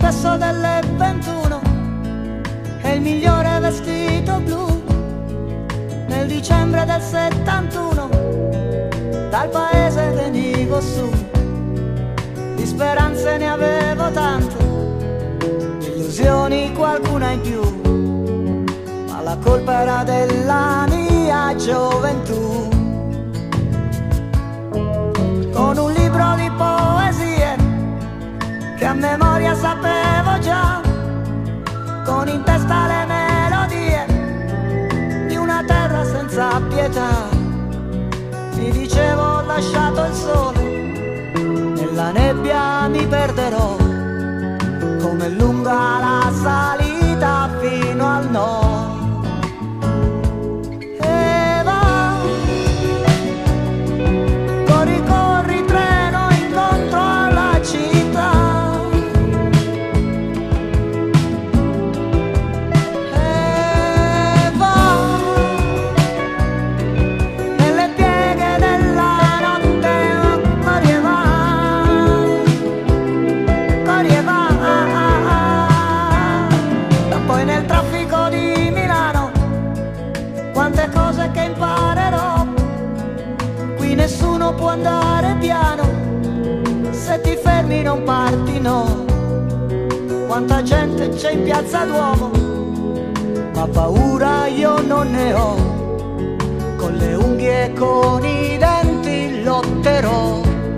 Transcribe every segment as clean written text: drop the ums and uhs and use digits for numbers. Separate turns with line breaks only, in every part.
stesso delle 21 e il migliore vestito blu. Nel dicembre del 71 dal paese venivo su, di speranze ne avevo tante, illusioni qualcuna in più, ma la colpa era della mia gioventù. Con un libro di poesie che a memoria sapevo già, con in testa le melodie di una terra senza pietà, mi dicevo ho lasciato il sole, nella nebbia mi perderò, come lunga la salita fino al no. E va, corri corri treno incontro alla città. E va, nelle pieghe della notte corri e va, corri e va. Poi nel traffico di Milano quante cose che imparerò, qui nessuno può andare piano, se ti fermi non parti no. Quanta gente c'è in piazza Duomo, ma paura io non ne ho, con le unghie e con i denti lotterò.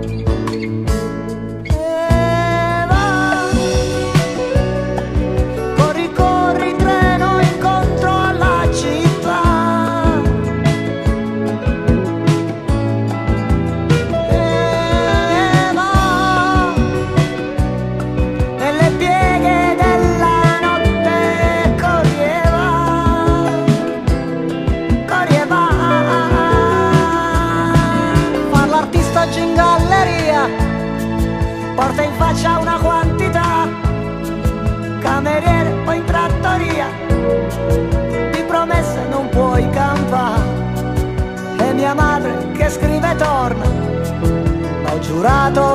In galleria porta in faccia una quantità, cameriere o in trattoria, di promesse non puoi campare. E mia madre che scrive torna, ma ho giurato